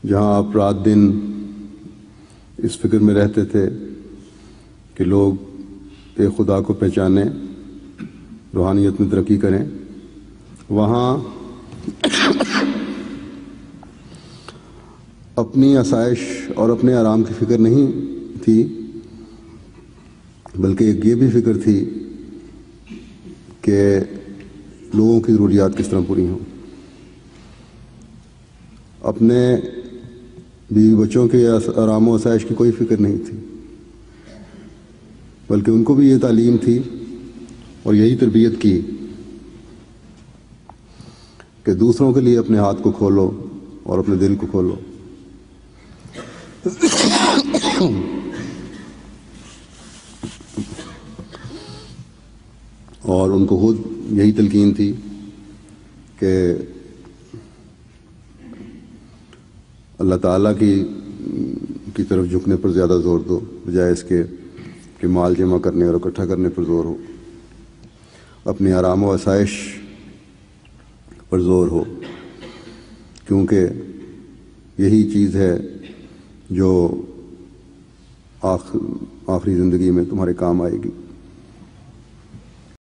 جہاں آپ رات دن اس فکر میں رہتے تھے کہ لوگ ایک خدا کو پہچانیں، روحانیت میں ترقی کریں، وہاں اپنی آسائش اور اپنے آرام کی فکر نہیں تھی، بلکہ ایک یہ بھی فکر تھی کہ لوگوں کی ضروریات کس طرح پوری ہوں۔ اپنے بیوی بچوں کے آرام و آسائش کی کوئی فکر نہیں تھی، بلکہ ان کو بھی یہ تعلیم تھی اور یہی تربیت کی کہ دوسروں کے لیے اپنے ہاتھ کو کھولو اور اپنے دل کو کھولو۔ اور ان کو خود یہی تلقین تھی کہ اللہ تعالیٰ کی طرف جھکنے پر زیادہ زور دو، بجائے اس کے کہ مال جمع کرنے اور اکٹھا کرنے پر زور ہو، اپنے آرام و آسائش پر زور ہو، کیونکہ یہی چیز ہے جو آخری زندگی میں تمہارے کام آئے گی۔